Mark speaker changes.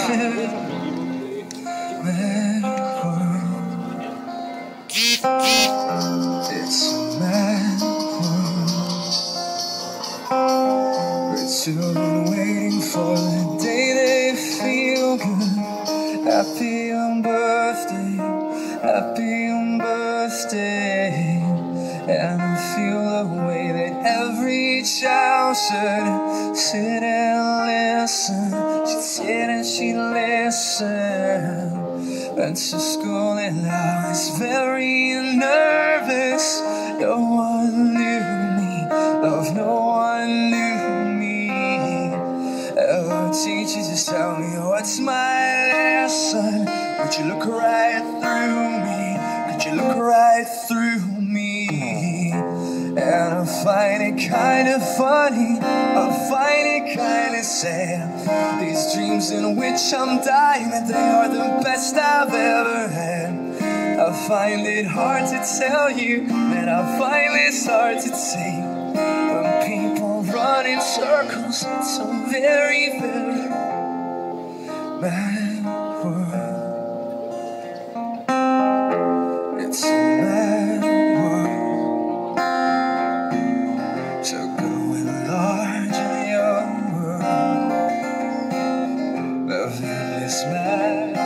Speaker 1: live mad world. It's a mad world. We're children waiting for the day they feel good. Happy on birthday, happy on birthday. And I feel the way that every child should sit and listen. She'd sit and she'd listen. Went to school and I was very nervous. No one knew me, love, no one knew me. Our teacher just tell me, what's my lesson? Could you look right through me? Could you look right through me? And I find it kind of funny, I find it kind of sad. These dreams in which I'm dying, that they are the best I've ever had. I find it hard to tell you, and I find this hard to take. When people run in circles, it's so very, very mad world. It's a mad world. So go enlarge in your world. Love this mad